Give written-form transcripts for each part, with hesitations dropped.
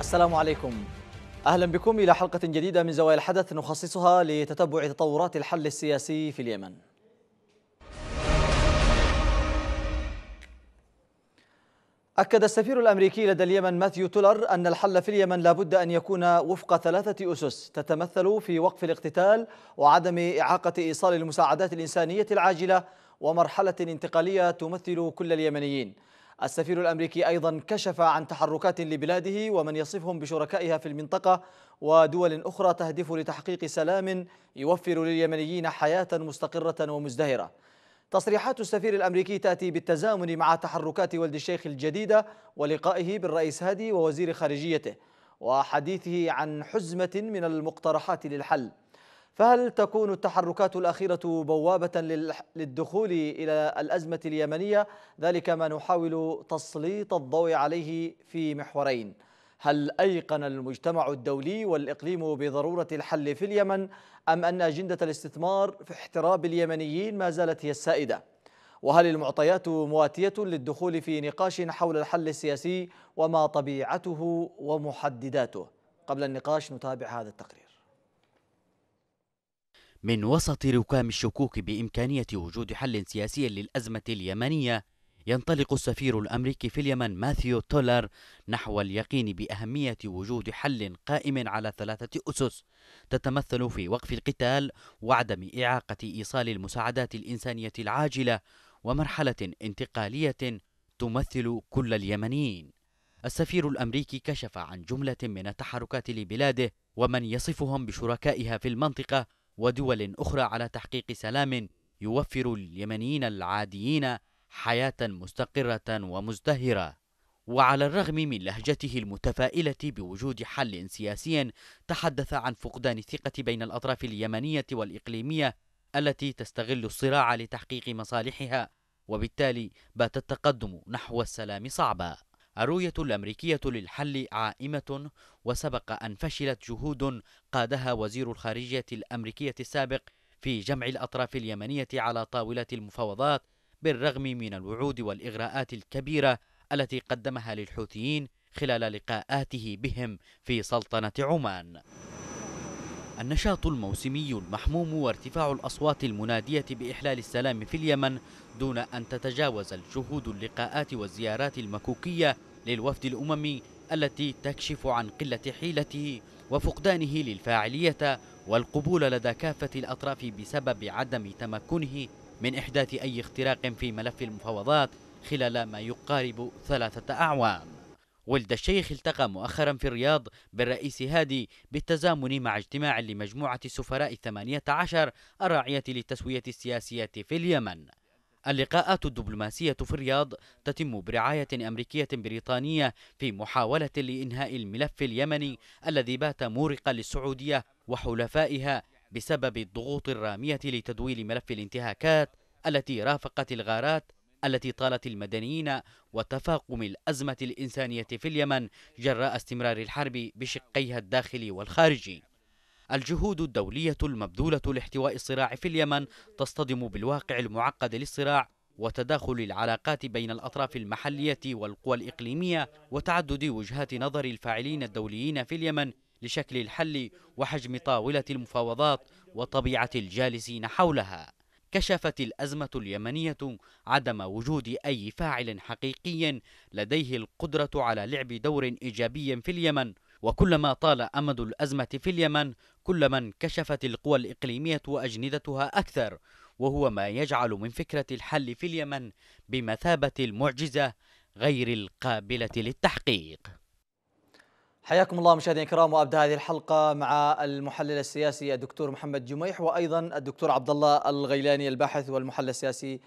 السلام عليكم. أهلا بكم إلى حلقة جديدة من زوايا الحدث نخصصها لتتبع تطورات الحل السياسي في اليمن. أكد السفير الأمريكي لدى اليمن ماثيو تولر أن الحل في اليمن لابد أن يكون وفق 3 أسس تتمثل في وقف الاقتتال وعدم إعاقة إيصال المساعدات الإنسانية العاجلة ومرحلة انتقالية تمثل كل اليمنيين. السفير الأمريكي أيضا كشف عن تحركات لبلاده ومن يصفهم بشركائها في المنطقة ودول أخرى تهدف لتحقيق سلام يوفر لليمنيين حياة مستقرة ومزدهرة. تصريحات السفير الأمريكي تأتي بالتزامن مع تحركات ولد الشيخ الجديدة ولقائه بالرئيس هادي ووزير خارجيته وحديثه عن حزمة من المقترحات للحل. فهل تكون التحركات الأخيرة بوابة للدخول إلى الأزمة اليمنية؟ ذلك ما نحاول تسليط الضوء عليه في محورين: هل أيقن المجتمع الدولي والإقليم بضرورة الحل في اليمن، أم أن أجندة الاستثمار في احتراب اليمنيين ما زالت هي السائدة؟ وهل المعطيات مواتية للدخول في نقاش حول الحل السياسي وما طبيعته ومحدداته؟ قبل النقاش نتابع هذا التقرير. من وسط ركام الشكوك بإمكانية وجود حل سياسي للأزمة اليمنية، ينطلق السفير الأمريكي في اليمن ماثيو تولر نحو اليقين بأهمية وجود حل قائم على 3 أسس تتمثل في وقف القتال وعدم إعاقة إيصال المساعدات الإنسانية العاجلة ومرحلة انتقالية تمثل كل اليمنيين. السفير الأمريكي كشف عن جملة من التحركات لبلاده ومن يصفهم بشركائها في المنطقة ودول أخرى على تحقيق سلام يوفر لليمنيين العاديين حياة مستقرة ومزدهرة. وعلى الرغم من لهجته المتفائلة بوجود حل سياسي، تحدث عن فقدان الثقة بين الأطراف اليمنية والإقليمية التي تستغل الصراع لتحقيق مصالحها، وبالتالي بات التقدم نحو السلام صعبا. الرؤية الأمريكية للحل عائمة، وسبق أن فشلت جهود قادها وزير الخارجية الأمريكية السابق في جمع الأطراف اليمنية على طاولة المفاوضات، بالرغم من الوعود والإغراءات الكبيرة التي قدمها للحوثيين خلال لقاءاته بهم في سلطنة عمان. النشاط الموسمي المحموم وارتفاع الأصوات المنادية بإحلال السلام في اليمن دون أن تتجاوز الجهود اللقاءات والزيارات المكوكية للوفد الأممي التي تكشف عن قلة حيلته وفقدانه للفاعلية والقبول لدى كافة الأطراف بسبب عدم تمكنه من إحداث أي اختراق في ملف المفاوضات خلال ما يقارب 3 أعوام. ولد الشيخ التقى مؤخرا في الرياض بالرئيس هادي بالتزامن مع اجتماع لمجموعة السفراء 18 الراعية للتسوية السياسية في اليمن. اللقاءات الدبلوماسية في الرياض تتم برعاية أمريكية بريطانية في محاولة لإنهاء الملف اليمني الذي بات مورقا للسعودية وحلفائها بسبب الضغوط الرامية لتدويل ملف الانتهاكات التي رافقت الغارات التي طالت المدنيين وتفاقم الأزمة الإنسانية في اليمن جراء استمرار الحرب بشقيها الداخلي والخارجي. الجهود الدولية المبذولة لاحتواء الصراع في اليمن تصطدم بالواقع المعقد للصراع وتداخل العلاقات بين الأطراف المحلية والقوى الإقليمية وتعدد وجهات نظر الفاعلين الدوليين في اليمن لشكل الحل وحجم طاولة المفاوضات وطبيعة الجالسين حولها. كشفت الأزمة اليمنية عدم وجود أي فاعل حقيقي لديه القدرة على لعب دور إيجابي في اليمن، وكلما طال أمد الأزمة في اليمن كلما انكشفت القوى الإقليمية وأجندتها أكثر، وهو ما يجعل من فكرة الحل في اليمن بمثابة المعجزة غير القابلة للتحقيق. حياكم الله مشاهدينا الكرام، وابدا هذه الحلقه مع المحلل السياسي الدكتور محمد جميح، وايضا الدكتور عبد الله الغيلاني الباحث والمحلل السياسي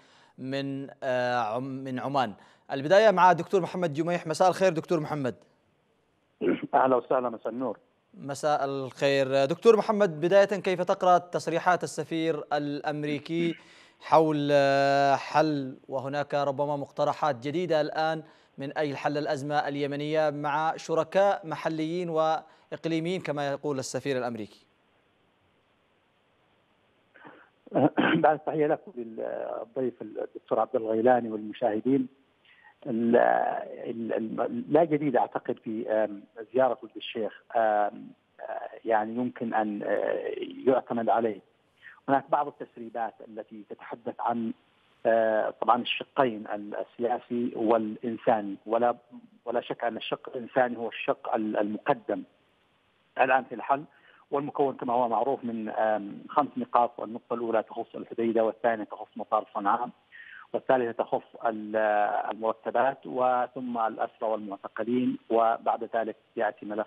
من عمان. البدايه مع الدكتور محمد جميح. مساء الخير دكتور محمد. اهلا وسهلا، مساء النور. مساء الخير دكتور محمد. بدايه كيف تقرا تصريحات السفير الامريكي حول حل، وهناك ربما مقترحات جديده الان من أجل حل الأزمة اليمنية مع شركاء محليين وإقليميين كما يقول السفير الأمريكي؟ بعد تحية لكم للضيف الدكتور عبد الغيلاني والمشاهدين. لا جديد أعتقد في زيارة ولد الشيخ، يعني يمكن أن يعتمد عليه. هناك بعض التسريبات التي تتحدث عن طبعا الشقين السياسي والإنساني، ولا شك أن الشق الإنساني هو الشق المقدم الآن في الحل، والمكون كما هو معروف من 5 نقاط. والنقطة الأولى تخص الحديدة، والثانية تخص مطار صنعاء، والثالثة تخص المرتبات، وثم الأسرى والمعتقلين، وبعد ذلك يأتي ملف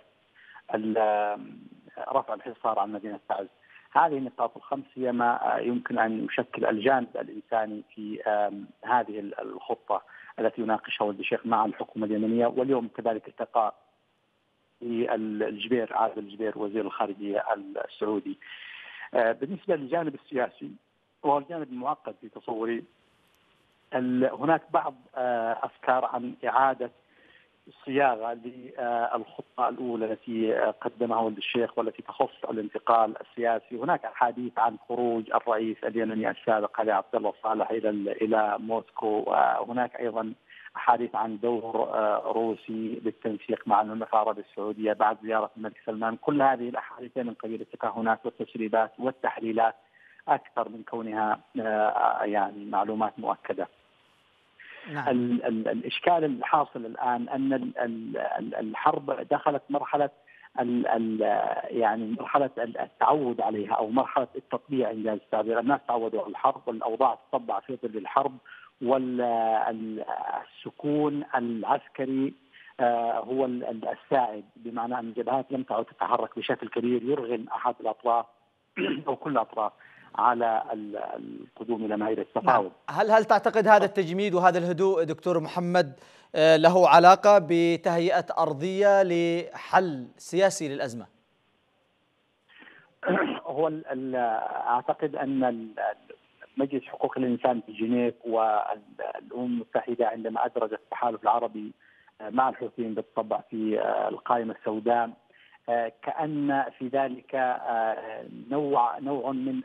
رفع الحصار عن مدينة تعز. هذه النقاط الخمس هي ما يمكن أن يشكل الجانب الإنساني في هذه الخطة التي يناقشها ولد الشيخ مع الحكومة اليمنية. واليوم كذلك التقى في الجبير عادل الجبير وزير الخارجية السعودي. بالنسبة للجانب السياسي وهو الجانب المعقد في تصوري، هناك بعض أفكار عن إعادة الصياغة للخطة الأولى التي قدمها ولد الشيخ والتي تخص الانتقال السياسي. هناك أحاديث عن خروج الرئيس اليمني السابق علي عبد الله صالح إلى موسكو، وهناك أيضا أحاديث عن دور روسي للتنسيق مع المملكة العربية السعودية بعد زيارة الملك سلمان. كل هذه الأحاديث من قبيل التكهنات والتسريبات والتحليلات أكثر من كونها يعني معلومات مؤكدة. نعم. الإشكال الحاصل الآن أن الحرب دخلت مرحلة يعني مرحلة التعود عليها، أو مرحلة التطبيع. إنجاز التعبير، الناس تعودوا على الحرب والأوضاع تطبع في ظل الحرب، والسكون العسكري هو السائد، بمعنى أن الجبهات لم تعد تتحرك بشكل كبير يرغم أحد الأطراف أو كل الأطراف على القدوم إلى مائدة التفاوض. هل تعتقد هذا التجميد وهذا الهدوء دكتور محمد له علاقة بتهيئة أرضية لحل سياسي للأزمة؟ هو أعتقد أن مجلس حقوق الإنسان في جنيف والأمم المتحدة عندما أدرجت التحالف العربي مع الحوثيين بالطبع في القائمة السوداء، كأن في ذلك نوع من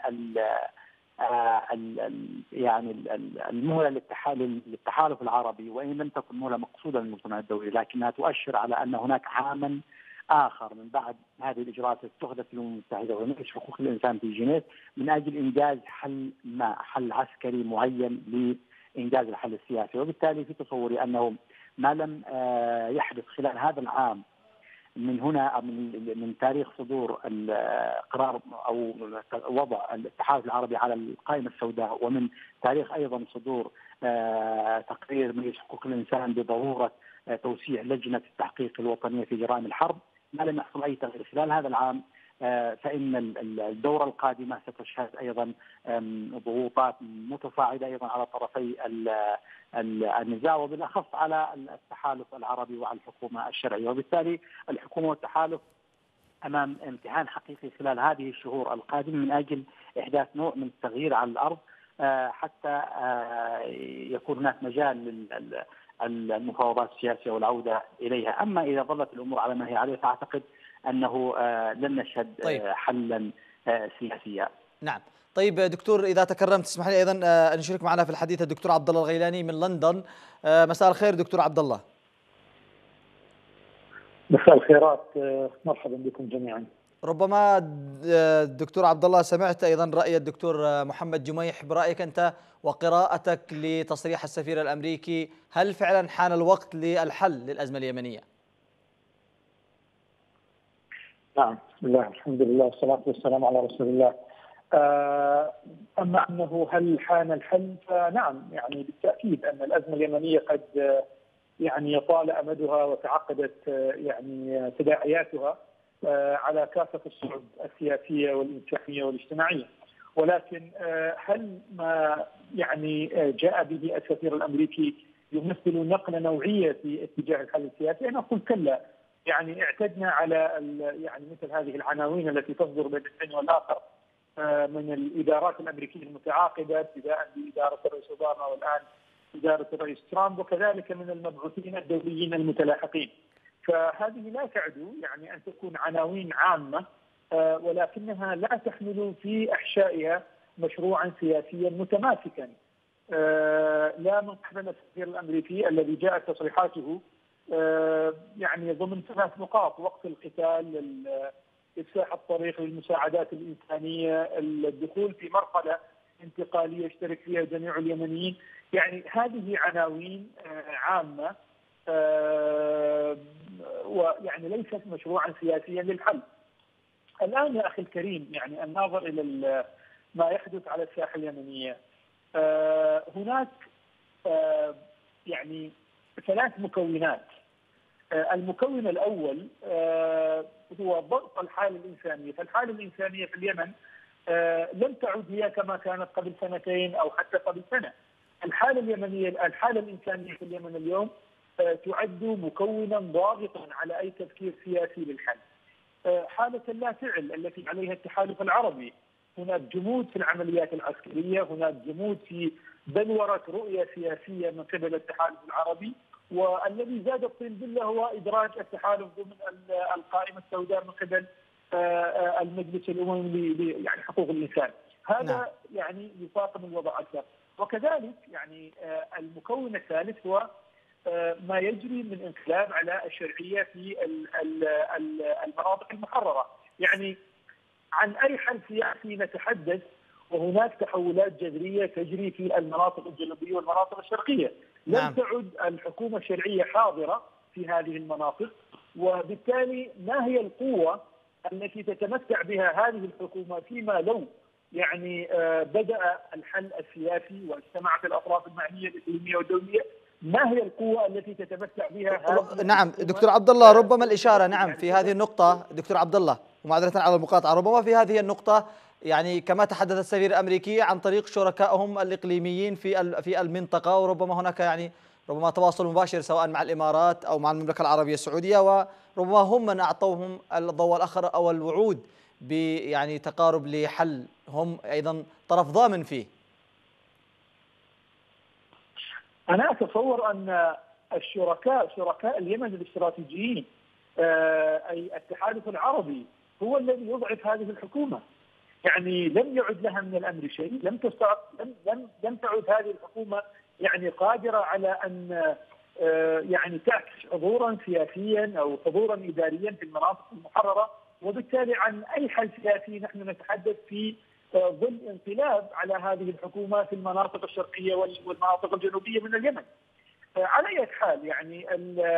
يعني المهلة للتحالف العربي، وإن لم تكن مهلة مقصودة للمجتمع الدولي، لكنها تؤشر على أن هناك عاما آخر من بعد هذه الإجراءات التي اتخذت في الأمم المتحدة ومجلس حقوق الإنسان في جنيف من أجل إنجاز حل عسكري معين لإنجاز الحل السياسي. وبالتالي في تصوري أنه ما لم يحدث خلال هذا العام من هنا من تاريخ صدور القرار أو وضع الاتحاد العربي على القائمة السوداء، ومن تاريخ أيضا صدور تقرير مجلس حقوق الإنسان بضرورة توسيع لجنة التحقيق الوطنية في جرائم الحرب، ما لم يحصل أي تغيير خلال هذا العام، فإن الدورة القادمة ستشهد أيضا ضغوطات متصاعدة أيضا على طرفي النزاع، وبالأخص على التحالف العربي وعلى الحكومة الشرعية. وبالتالي الحكومة والتحالف أمام امتحان حقيقي خلال هذه الشهور القادمة من أجل إحداث نوع من التغيير على الأرض، حتى يكون هناك مجال للمفاوضات السياسية والعودة إليها. أما إذا ظلت الأمور على ما هي عليه فأعتقد أنه لن نشهد حلا سياسيا. نعم. طيب دكتور، إذا تكرمت تسمح لي أيضا أن يشارك معنا في الحديث الدكتور عبد الله الغيلاني من لندن. مساء الخير دكتور عبد الله. مساء الخيرات، مرحبا بكم جميعا. ربما دكتور عبد الله سمعت أيضا رأي الدكتور محمد جميح، برأيك أنت وقراءتك لتصريح السفير الأمريكي، هل فعلا حان الوقت للحل للأزمة اليمنية؟ نعم، بسم الله الحمد لله والصلاة والسلام على رسول الله. أما أنه هل حان الحل، فنعم، يعني بالتأكيد أن الأزمة اليمنية قد يعني طال أمدها وتعقدت يعني تداعياتها على كافة الصعد السياسية والإنسانية والاجتماعية، ولكن هل ما يعني جاء به السفير الأمريكي يمثل نقلة نوعية في اتجاه الحل السياسي؟ أنا أقول كلا. يعني اعتدنا على يعني مثل هذه العناوين التي تصدر بين الحين والآخر من الإدارات الأمريكية المتعاقبة، ابتداء بإدارة الرئيس أوباما والآن إدارة الرئيس ترامب، وكذلك من المبعوثين الدوليين المتلاحقين. فهذه لا تعدو يعني أن تكون عناوين عامة، ولكنها لا تحمل في أحشائها مشروعا سياسيا متماسكا لا من قبل السفير الامريكي الذي جاءت تصريحاته يعني ضمن 3 نقاط: وقف القتال، إفساح الطريق للمساعدات الإنسانية، الدخول في مرحلة انتقالية يشترك فيها جميع اليمنيين. يعني هذه عناوين عامة ويعني ليست مشروعا سياسيا للحل. الآن يا أخي الكريم، يعني الناظر إلى ما يحدث على الساحة اليمنية، هناك يعني 3 مكونات. المكون الأول هو ضغط الحالة الإنسانية، فالحالة الإنسانية في اليمن لم تعد هي كما كانت قبل 2 أو حتى قبل سنة. الحالة الإنسانية في اليمن اليوم تعد مكونا ضاغطا على أي تفكير سياسي للحل. حالة اللا فعل التي عليها التحالف العربي، هناك جمود في العمليات العسكرية، هناك جمود في بلورة رؤية سياسية من قبل التحالف العربي، والذي زاد الطين بله هو إدراج التحالف ضمن القائمة السوداء من قبل المجلس الأممي يعني حقوق الإنسان. هذا يعني يفاقم الوضع أكثر. وكذلك يعني المكون الثالث هو ما يجري من انقلاب على الشرعية في المناطق المحررة. يعني عن أي حل سياسي نتحدث وهناك تحولات جذرية تجري في المناطق الجنوبية والمناطق الشرقية. لم تعد الحكومة الشرعية حاضرة في هذه المناطق، وبالتالي ما هي القوة التي تتمتع بها هذه الحكومة فيما لو يعني بدأ الحل السياسي واجتمعت الأطراف المعنية الإقليمية والدولية؟ ما هي القوة التي تتمتع بها نعم دكتور عبد الله، ربما الإشارة نعم في هذه النقطة دكتور عبد الله، ومعذرة على المقاطعة، ربما في هذه النقطة يعني كما تحدث السفير الأمريكي عن طريق شركائهم الإقليميين في المنطقة، وربما هناك يعني ربما تواصل مباشر سواء مع الإمارات أو مع المملكة العربية السعودية، وربما هم من أعطوهم الضوء الآخر أو الوعود يعني تقارب لحل هم أيضا طرف ضامن فيه. أنا أتصور أن شركاء اليمن الاستراتيجيين أي التحالف العربي هو الذي يضعف هذه الحكومة. يعني لم يعد لها من الأمر شيء، لم تعد هذه الحكومة يعني قادرة على أن يعني تعكس حضورا سياسيا أو حضورا إداريا في المناطق المحررة، وبالتالي عن أي حل سياسي نحن نتحدث في ظل انقلاب على هذه الحكومة في المناطق الشرقية والمناطق الجنوبية من اليمن. على أي حال يعني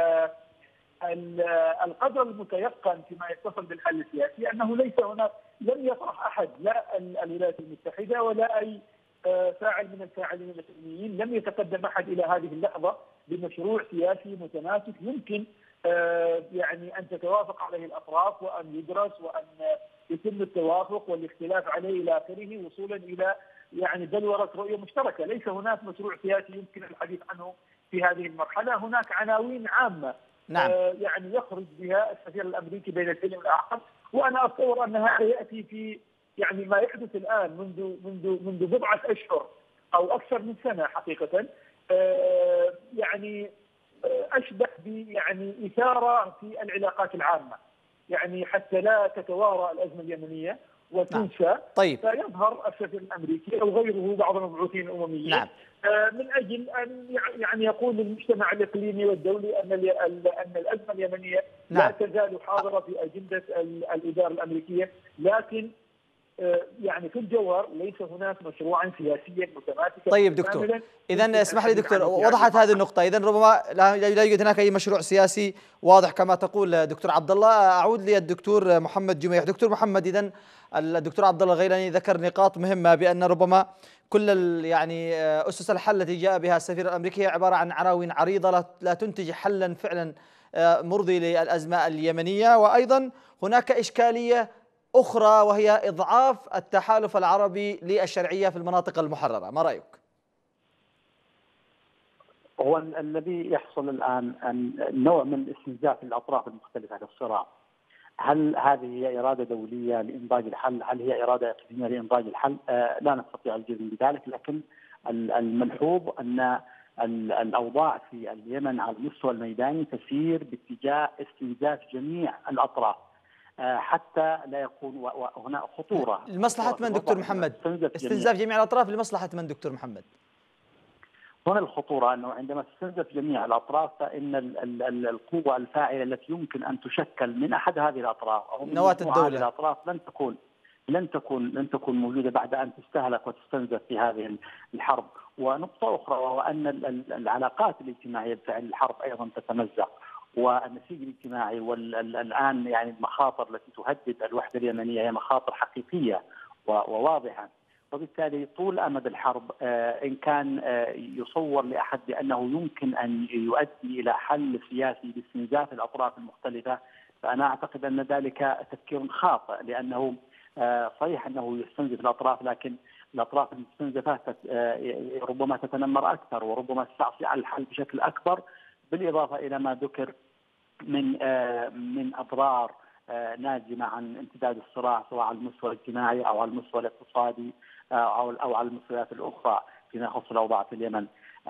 القدر المتيقن فيما يتصل بالحل السياسي أنه ليس هناك، لم يطرح أحد لا الولايات المتحدة ولا أي فاعل من الفاعلين الإقليميين، لم يتقدم أحد إلى هذه اللحظة بمشروع سياسي متماسك يمكن يعني أن تتوافق عليه الأطراف وأن يدرس وأن يتم التوافق والاختلاف عليه إلى آخره وصولا إلى يعني بلورة رؤية مشتركة. ليس هناك مشروع سياسي يمكن الحديث عنه في هذه المرحلة. هناك عناوين عامة نعم. يعني يخرج بها السفير الأمريكي بين الحين والآخر، وأنا أتصور أن هذا يأتي في يعني ما يحدث الآن منذ بضعة أشهر أو أكثر من سنة حقيقة، يعني أشبه يعني إثارة في العلاقات العامة، يعني حتى لا تتوارى الأزمة اليمنية وتنسى. طيب. فيظهر السفير الأمريكي أو غيره بعض المبعوثين الأمميين نعم. من أجل أن يعني يقول للمجتمع الإقليمي والدولي أن الأزمة اليمنية لا تزال حاضرة في أجندة الإدارة الأمريكية، لكن يعني في الجوهر ليس هناك مشروعا سياسيا متماسكا. طيب دكتور، إذا اسمح لي دكتور، وضحت هذه النقطة، إذا ربما لا يوجد هناك أي مشروع سياسي واضح كما تقول دكتور عبد الله. أعود للدكتور محمد جميح. دكتور محمد، إذا الدكتور عبد الله الغيلاني ذكر نقاط مهمة بأن ربما كل يعني أسس الحل التي جاء بها السفير الأمريكي عبارة عن عناوين عريضة لا تنتج حلا فعلا مرضي للأزمة اليمنية، وأيضا هناك إشكالية أخرى وهي إضعاف التحالف العربي للشرعية في المناطق المحررة. ما رأيك؟ هو الذي يحصل الآن نوع من الاستنزاف للأطراف المختلفة في الصراع. هل هذه هي إرادة دولية لإنضاج الحل؟ هل هي إرادة إقليمية لإنضاج الحل؟ لا نستطيع الجزم بذلك، لكن الملحوظ أن الأوضاع في اليمن على المستوى الميداني تسير باتجاه استنزاف جميع الأطراف حتى لا يكون هناك خطورة. لمصلحة من دكتور محمد؟ استنزاف جميع الأطراف لمصلحة من دكتور محمد؟ هنا الخطورة أنه عندما تستنزف جميع الأطراف فإن القوة الفاعلة التي يمكن أن تشكل من أحد هذه الأطراف أو من نواة مجموعة هذه الدولة الأطراف لن تكون موجودة بعد أن تستهلك وتستنزف في هذه الحرب. ونقطة أخرى وهو أن العلاقات الاجتماعية بفعل الحرب أيضا تتمزق، والنسيج الاجتماعي والآن يعني المخاطر التي تهدد الوحدة اليمنية هي مخاطر حقيقية وواضحة. وبالتالي طول أمد الحرب إن كان يصور لأحد بأنه يمكن أن يؤدي إلى حل سياسي باستنزاف الأطراف المختلفة، فأنا أعتقد أن ذلك تفكير خاطئ، لأنه صحيح أنه يستنزف الأطراف، لكن الأطراف المستنزفة ربما تتنمر أكثر وربما تستعصي على الحل بشكل أكبر، بالإضافة إلى ما ذكر من أضرار ناجمة عن امتداد الصراع سواء على المستوى الاجتماعي أو على المستوى الاقتصادي أو على المستويات الأخرى فيما يخص الأوضاع في اليمن.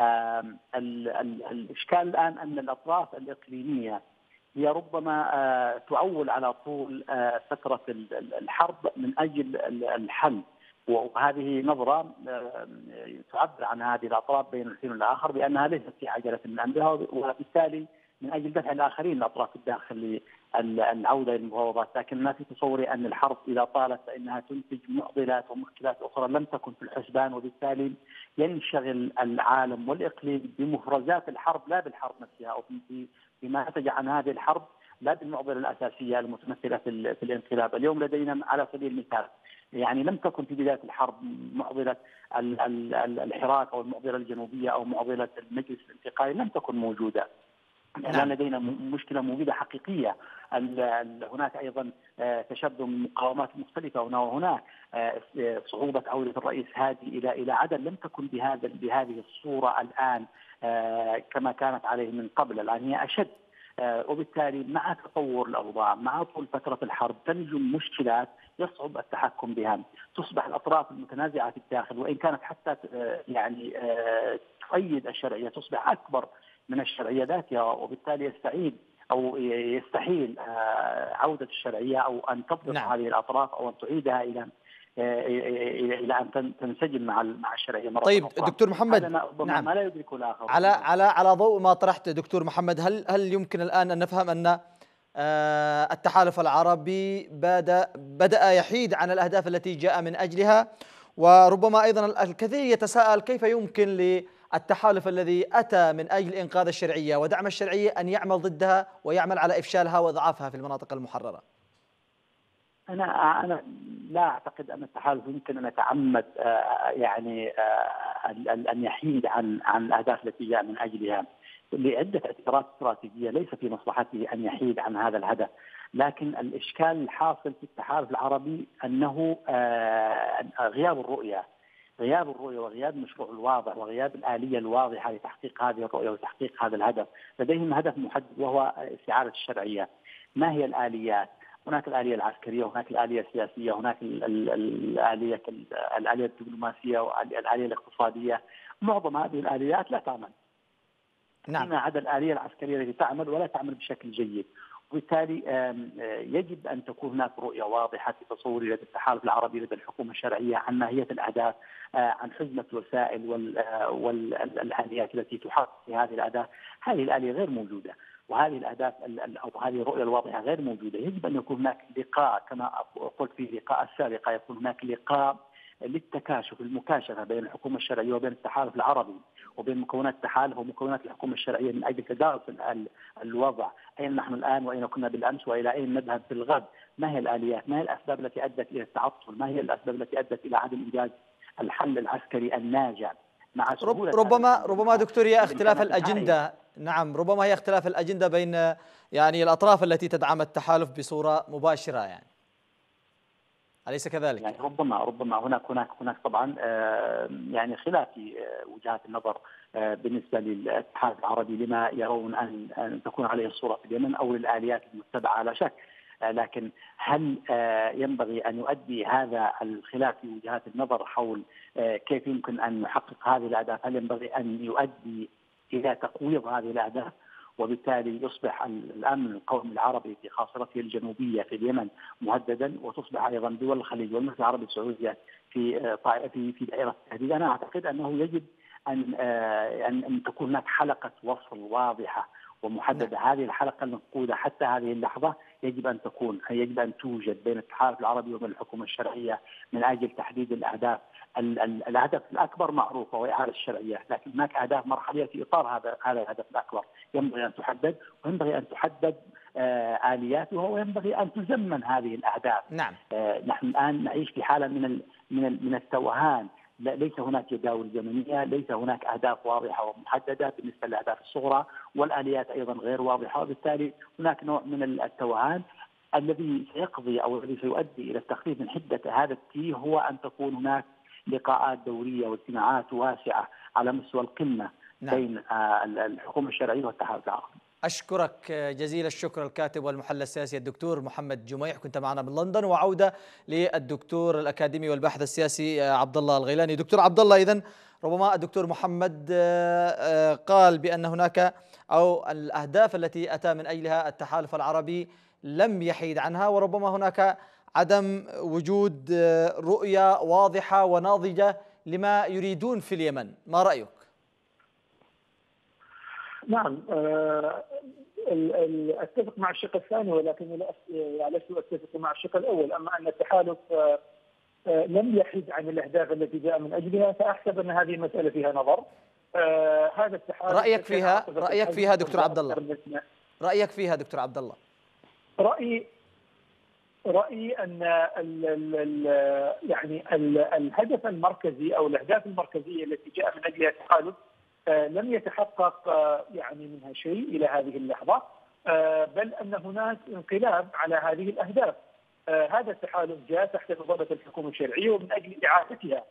الإشكال الآن أن الأطراف الإقليمية هي ربما تعول على طول فترة الحرب من أجل الحل، وهذه نظرة تعبر عن هذه الأطراف بين الحين والآخر بأنها ليست في عجلة من أمرها، وبالتالي من أجل دفع الآخرين الأطراف الداخل العودة للمفاوضات. لكن ما في تصوري أن الحرب إذا طالت فإنها تنتج معضلات ومشكلات أخرى لم تكن في الحسبان، وبالتالي ينشغل العالم والإقليم بمفرزات الحرب لا بالحرب نفسها أو بما نتج عن هذه الحرب، لا بالمعضلة الأساسية المتمثلة في الانقلاب. اليوم لدينا على سبيل المثال يعني لم تكن في بداية الحرب معضلة الحراك أو المعضلة الجنوبية أو معضلة المجلس الانتقالي لم تكن موجودة. الآن لدينا مشكلة موجودة حقيقية. هناك أيضا تشدد من مقاومات مختلفة هنا وهناك، صعوبة عودة الرئيس هادي إلى عدن لم تكن بهذه الصورة الآن كما كانت عليه من قبل، الآن هي أشد. وبالتالي مع تطور الأوضاع مع طول فترة الحرب تنجم مشكلات يصعب التحكم بها، تصبح الأطراف المتنازعة في الداخل وإن كانت حتى يعني تؤيد الشرعية تصبح أكبر من الشرعية ذاتها، وبالتالي يستحيل عودة الشرعية أو أن تضبط هذه الأطراف أو أن تعيدها إلى أن تنسجم مع الشرعية مرة طيب أخرى. دكتور محمد، نعم. ما لا يدركه الآخر. على ضوء ما طرحت دكتور محمد، هل يمكن الآن أن نفهم أن التحالف العربي بدأ يحيد عن الأهداف التي جاء من أجلها، وربما أيضا الكثير يتساءل كيف يمكن للتحالف الذي أتى من أجل إنقاذ الشرعية ودعم الشرعية أن يعمل ضدها ويعمل على إفشالها وإضعافها في المناطق المحررة؟ أنا لا أعتقد أن التحالف يمكن أن يتعمد أن يحيد عن الأهداف التي جاء من أجلها لعدة اعتبارات استراتيجية. ليس في مصلحته أن يحيد عن هذا الهدف، لكن الإشكال الحاصل في التحالف العربي أنه غياب الرؤية وغياب المشروع الواضح وغياب الآلية الواضحة لتحقيق هذه الرؤية وتحقيق هذا الهدف. لديهم هدف محدد وهو استعادة الشرعية. ما هي الآليات؟ هناك الآلية العسكرية، هناك الآلية السياسية، هناك الآلية الدبلوماسية والآلية الاقتصادية. معظم هذه الآليات لا تعمل فيما عدا الآلية العسكرية التي تعمل ولا تعمل بشكل جيد. وبالتالي يجب أن تكون هناك رؤية واضحة في تصور لدى التحالف العربي لدى الحكومة الشرعية عن ماهية الأهداف، عن حزمة الوسائل والآليات التي تحقق في هذه الأهداف. هذه الآلية غير موجودة، وهذه الأهداف أو هذه الرؤية الواضحة غير موجودة. يجب أن يكون هناك لقاء كما قلت في اللقاء السابق، يكون هناك لقاء للتكاشف المكاشفة بين الحكومة الشرعية وبين التحالف العربي وبين مكونات التحالف ومكونات الحكومة الشرعية من أجل تدارس الوضع، أين نحن الآن وأين كنا بالأمس وإلى أين نذهب في الغد. ما هي الآليات؟ ما هي الأسباب التي أدت إلى التعطل؟ ما هي الأسباب التي أدت إلى عدم إيجاد الحل العسكري الناجع مع سهولة؟ ربما دكتور هي اختلاف الأجندة. نعم، ربما هي اختلاف الأجندة بين يعني الأطراف التي تدعم التحالف بصورة مباشرة، يعني أليس كذلك؟ يعني ربما هناك طبعا يعني خلاف في وجهات النظر بالنسبة للاتحاد العربي لما يرون أن تكون عليه الصورة في اليمن أو للآليات المتبعة لا شك. لكن هل ينبغي أن يؤدي هذا الخلاف في وجهات النظر حول كيف يمكن أن نحقق هذه الأهداف، هل ينبغي أن يؤدي إلى تقويض هذه الأهداف وبالتالي يصبح الأمن القومي العربي في خاصرته الجنوبية في اليمن مهددا، وتصبح أيضا دول الخليج والمملكة العربية السعودية في دائرة التهديد؟ أنا أعتقد أنه يجب أن تكون هناك حلقة وصل واضحة ومحددة. هذه الحلقة المفقودة حتى هذه اللحظة يجب أن توجد بين التحالف العربي وبين الحكومة الشرعية من أجل تحديد الأهداف. الهدف الأكبر معروف وهو إعادة الشرعية، لكن هناك أهداف مرحلية في إطار هذا الهدف الأكبر ينبغي أن تحدد، وينبغي أن تحدد آلياتها، وينبغي أن تزمن هذه الأهداف. نعم. نحن الآن نعيش في حالة من التوهان، ليس هناك جداول زمنية، ليس هناك أهداف واضحة ومحددة بالنسبة للأهداف الصغرى، والآليات أيضا غير واضحة، وبالتالي هناك نوع من التوهان الذي سيقضي أو الذي سيؤدي إلى التخفيف من حدة هذا التيه هو أن تكون هناك لقاءات دورية واجتماعات واسعة على مستوى القمة. نعم. بين الحكومة الشرعية والتحالف العربي. أشكرك جزيل الشكر الكاتب والمحلل السياسي الدكتور محمد جميح، كنت معنا من لندن. وعودة للدكتور الأكاديمي والباحث السياسي عبد الله الغيلاني. دكتور عبد الله، إذن ربما الدكتور محمد قال بأن هناك أو الأهداف التي أتى من أجلها التحالف العربي لم يحيد عنها، وربما هناك عدم وجود رؤية واضحة وناضجة لما يريدون في اليمن. ما رأيك؟ نعم، اتفق مع الشق الثاني، ولكن لست اتفق مع الشق الاول. اما ان التحالف لم يحد عن الاهداف التي جاء من اجلها، فاحسب ان هذه المساله فيها نظر. هذا التحالف رايك فيها دكتور عبد الله؟ رايك فيها دكتور عبد الله؟ رايي ان يعني الهدف المركزي او الاهداف المركزيه التي جاء من اجلها التحالف لم يتحقق يعني منها شيء إلى هذه اللحظة، بل أن هناك انقلاب على هذه الأهداف. هذا التحالف جاء تحت مظلة الحكومة الشرعية ومن أجل إعادتها.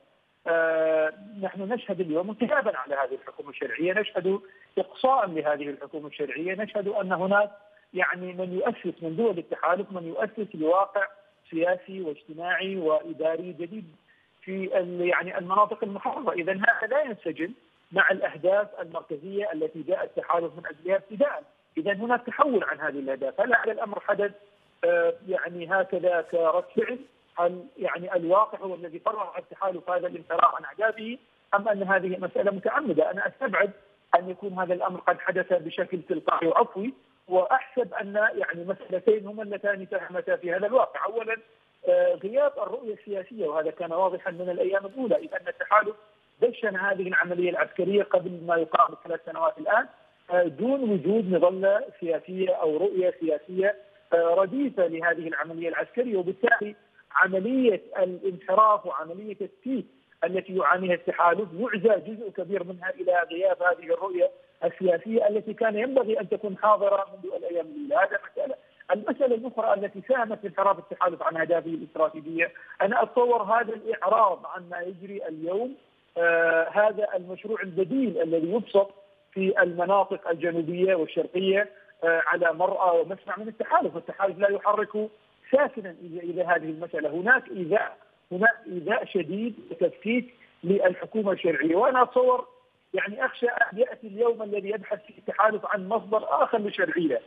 نحن نشهد اليوم انقلابا على هذه الحكومة الشرعية، نشهد إقصاء لهذه الحكومة الشرعية، نشهد أن هناك يعني من يؤسس من دول التحالف من يؤسس لواقع سياسي واجتماعي وإداري جديد في يعني المناطق المحررة. إذا هذا لا ينسجم مع الأهداف المركزية التي جاء التحالف من أجلها ابتداء. إذا هناك تحول عن هذه الأهداف. هل هذا الأمر حدث يعني هكذا كرد فعل؟ هل يعني الواقع هو الذي قرر التحالف هذا الانحراف عن أهدافه، أم أن هذه مسألة متعمدة؟ أنا أستبعد أن يكون هذا الأمر قد حدث بشكل تلقائي وعفوي، وأحسب أن يعني مسألتين هما اللتان ساهمتا في هذا الواقع. أولا غياب الرؤية السياسية، وهذا كان واضحا من الأيام الأولى، إذ أن التحالف دشن هذه العملية العسكرية قبل ما يقارب 3 سنوات الآن دون وجود مظلة سياسية أو رؤية سياسية رديفة لهذه العملية العسكرية، وبالتالي عملية الانحراف وعملية التيك التي يعانيها التحالف يعزى جزء كبير منها إلى غياب هذه الرؤية السياسية التي كان ينبغي أن تكون حاضرة منذ الأيام الأولى. هذا مسألة. المسألة الأخرى التي ساهمت في انحراف التحالف عن أهدافه الاستراتيجية، أنا أتصور هذا الإعراض عن ما يجري اليوم، هذا المشروع البديل الذي يبسط في المناطق الجنوبية والشرقية على مرأى ومسمع من التحالف، والتحالف لا يحرك ساكنا إلى هذه المسألة. هناك إيذاء شديد وتفكيك للحكومة الشرعية، وأنا أتصور يعني أخشى أن يأتي اليوم الذي يبحث فيه التحالف عن مصدر آخر للشرعية،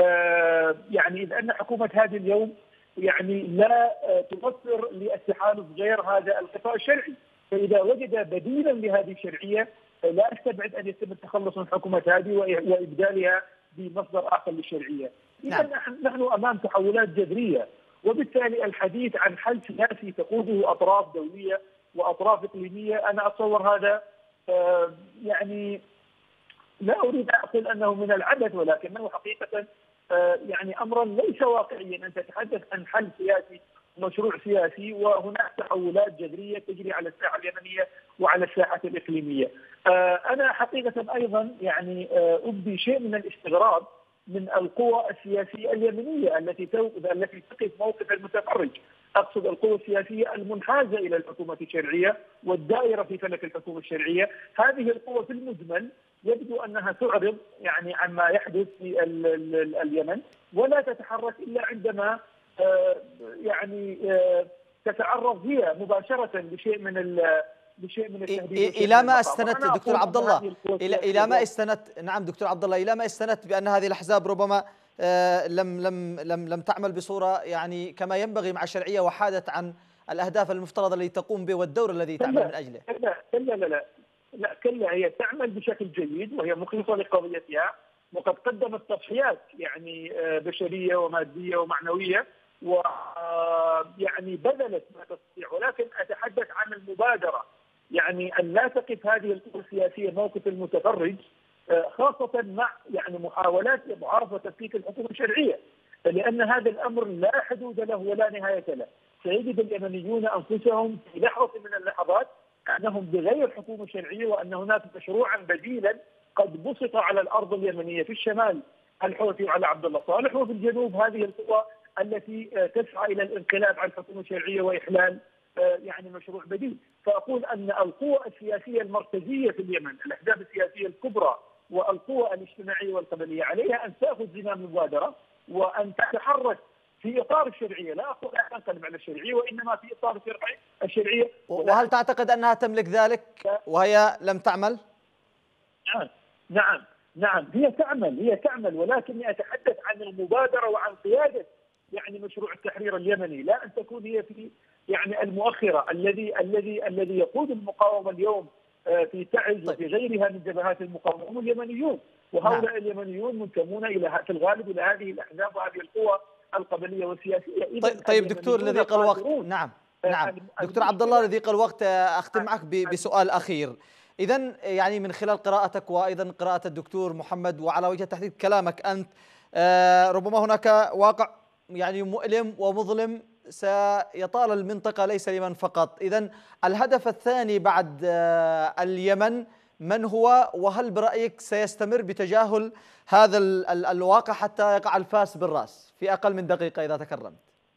يعني إذ أن حكومة هذه اليوم يعني لا توفر للتحالف غير هذا القطاع الشرعي، فإذا وجد بديلا لهذه الشرعية لا أستبعد أن يتم التخلص من حكومة هذه وإبدالها بمصدر آخر للشرعية. إذا نحن أمام تحولات جذرية، وبالتالي الحديث عن حل سياسي تقوده أطراف دولية وأطراف إقليمية، أنا أتصور هذا يعني لا أريد أن أقول أنه من العبث، ولكنه حقيقة يعني أمرا ليس واقعيا أن تتحدث عن حل سياسي، مشروع سياسي، وهناك تحولات جذرية تجري على الساحة اليمنية وعلى الساحة الإقليمية. أنا حقيقة أيضا يعني أبدي شيء من الاستغراب من القوى السياسية اليمنية التي تقف موقف المتفرج. أقصد القوى السياسية المنحازة إلى الحكومة الشرعية والدائرة في فلك الحكومة الشرعية. هذه القوى في المجمل يبدو أنها تعرض يعني عما يحدث في اليمن، ولا تتحرك إلا عندما يعني تتعرض هي مباشرة لشيء من التهديد. إلى ما استندت دكتور عبد الله؟ إلى ما استندت؟ نعم دكتور عبد الله، إلى ما استندت بأن هذه الأحزاب ربما لم تعمل بصورة يعني كما ينبغي مع الشرعية، وحادت عن الأهداف المفترضة التي تقوم به والدور الذي تعمل من أجله؟ لا كلا، هي تعمل بشكل جيد وهي مخلصه لقضيتها، وقد قدمت تضحيات يعني بشريه وماديه ومعنويه، ويعني بذلت ما تستطيع، ولكن اتحدث عن المبادره، يعني ان لا تقف هذه القوى السياسيه موقف المتفرج، خاصه مع يعني محاولات اضعاف وتفكيك الحكومه الشرعيه، لان هذا الامر لا حدود له ولا نهايه له. سيجد اليمنيون انفسهم في لحظه من اللحظات انهم بغير حكومه شرعيه، وان هناك مشروعا بديلا قد بسط على الارض اليمنيه، في الشمال الحوثي وعلى عبد الله صالح، وفي الجنوب هذه القوى التي تسعى الى الانقلاب على الحكومه الشرعيه واحلال يعني مشروع بديل. فاقول ان القوى السياسيه المركزيه في اليمن، الاحزاب السياسيه الكبرى والقوى الاجتماعيه والقبليه، عليها ان تاخذ زمام المبادره وان تتحرك في اطار الشرعيه، لا اقول ان تنقلب على الشرعيه، وانما في اطار الشرعيه. وهل تعتقد انها تملك ذلك وهي لم تعمل؟ نعم هي تعمل، ولكني اتحدث عن المبادره وعن قياده يعني مشروع التحرير اليمني، لا ان تكون هي في يعني المؤخره الذي يقود المقاومه اليوم في تعز وفي غيرها من جبهات المقاومه هم اليمنيون، وهؤلاء اليمنيون منتمون الى في الغالب الى هذه الاحزاب وهذه القوى القبليه والسياسيه. طيب دكتور لضيق الوقت، نعم دكتور عبد الله لضيق الوقت اختم معك بسؤال اخير. إذن يعني من خلال قراءتك وأيضا قراءة الدكتور محمد وعلى وجه التحديد كلامك أنت، ربما هناك واقع يعني مؤلم ومظلم سيطال المنطقة ليس اليمن فقط. إذن الهدف الثاني بعد اليمن من هو؟ وهل برأيك سيستمر بتجاهل هذا الواقع حتى يقع الفاس بالرأس في أقل من دقيقة إذا تكرمت؟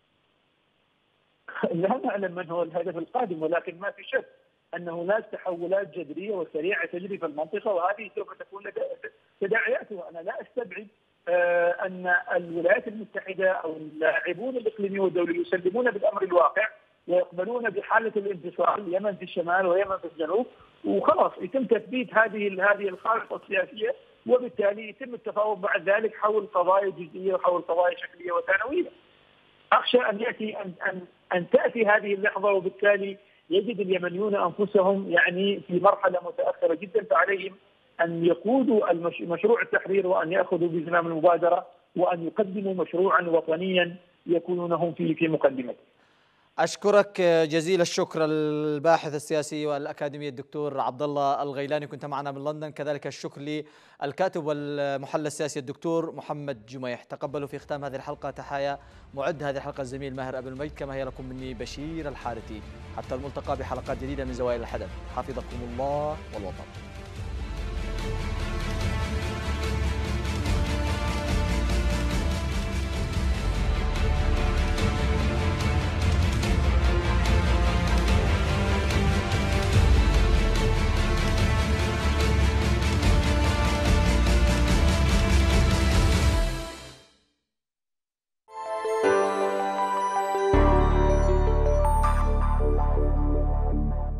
لا نعلم من هو الهدف القادم، ولكن ما في شك أن هناك تحولات جذرية وسريعة تجري في المنطقة، وهذه سوف تكون تداعياتها. أنا لا أستبعد أن الولايات المتحدة أو اللاعبون الإقليميون والدوليون يسلمون بالأمر الواقع ويقبلون بحالة الانفصال، يمن في الشمال ويمن في الجنوب، وخلاص يتم تثبيت هذه الخارطة السياسية، وبالتالي يتم التفاوض بعد ذلك حول قضايا جزئية وحول قضايا شكلية وثانوية. أخشى أن تأتي هذه اللحظة، وبالتالي يجد اليمنيون أنفسهم يعني في مرحلة متأخرة جدا، فعليهم أن يقودوا مشروع التحرير وأن يأخذوا بزمام المبادرة وأن يقدموا مشروعا وطنيا يكونون هم في مقدمته. أشكرك جزيل الشكر الباحث السياسي والأكاديمي الدكتور عبد الله الغيلاني، كنت معنا من لندن. كذلك الشكر للكاتب والمحلل السياسي الدكتور محمد جميح. تقبلوا في ختام هذه الحلقة تحايا معد هذه الحلقة الزميل ماهر أبو المجد، كما هي لكم مني بشير الحارثي. حتى الملتقى بحلقات جديدة من زوايا الحدث. حفظكم الله والوطن.